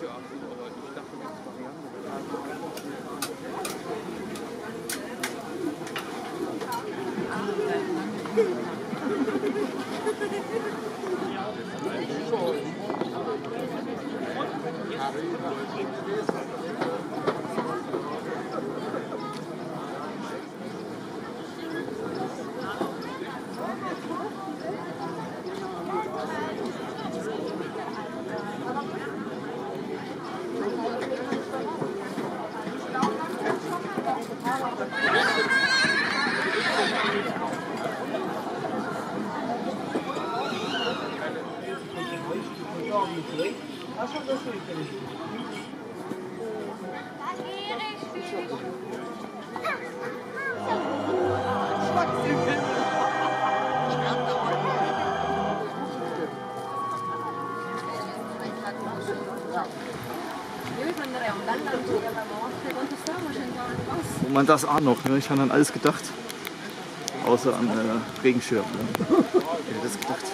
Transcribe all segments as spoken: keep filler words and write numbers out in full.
Und man das auch noch, ne? Ich habe an alles gedacht, außer an äh, Regenschirm. Ne? Ich hätte das gedacht.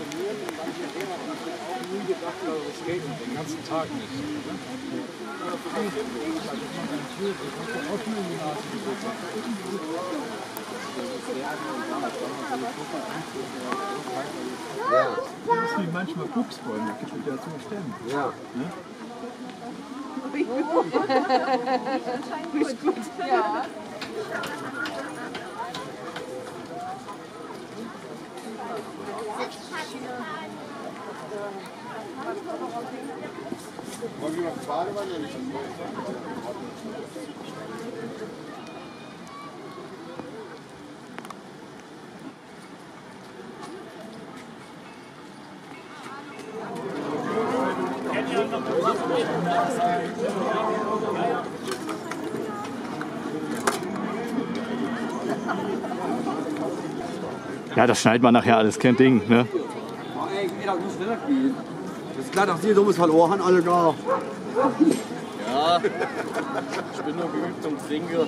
Den ganzen Tag nicht. Ja. Das ist wie manchmal Buchsbäume, gibt es ja zum Stemmen. Ja. Ne? Ist gut. Ja. Wollen wir noch Badewanne oder nicht? Ja, das schneidet man nachher alles, kein Ding, ne? Das ist klar, dass die dummes verloren haben, alle gar. Ja, ich bin nur geübt und trinke.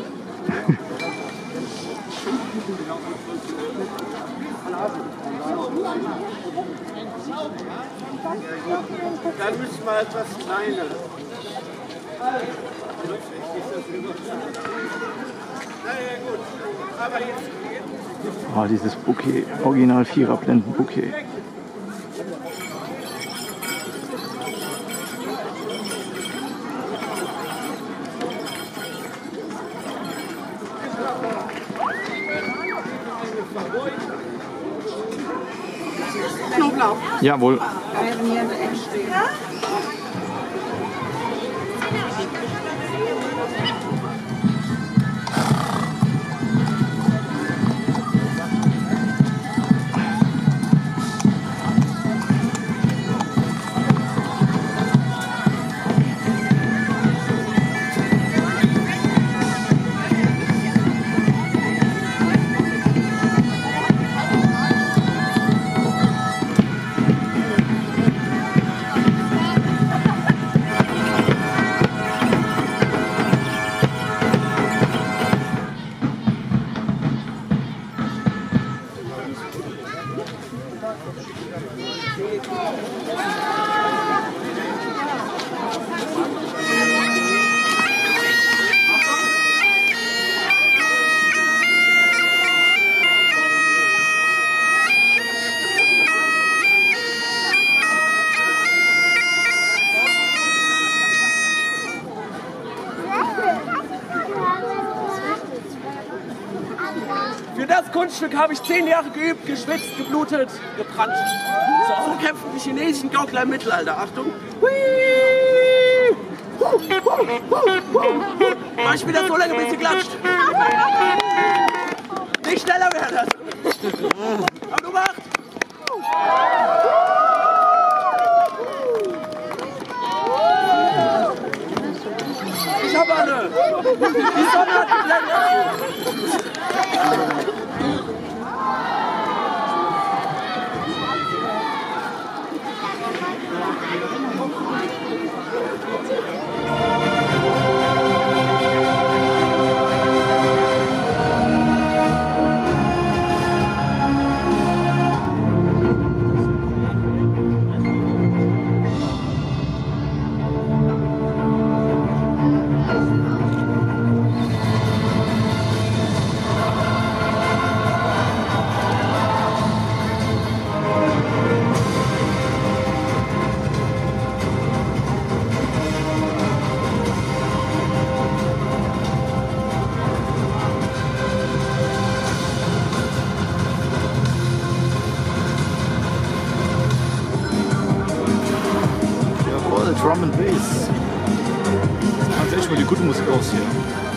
Dann müssen wir etwas kleiner. Naja, gut. Aber jetzt. Oh, dieses Bouquet, Original Vierer-Blenden-Bouquet. Knoblauch. Jawohl. Für das Kunststück habe ich zehn Jahre geübt, geschwitzt, geblutet, gebrannt. So kämpfen die chinesischen Gaukler im Mittelalter. Achtung! Mach ich wieder so lange, bis sie klatscht. Nicht schneller werden lassen. Aber du machst! Ich hab eine! Die Sonne hat geblendet! Drum and Bass. Das macht echt mal die gute Musik aus hier.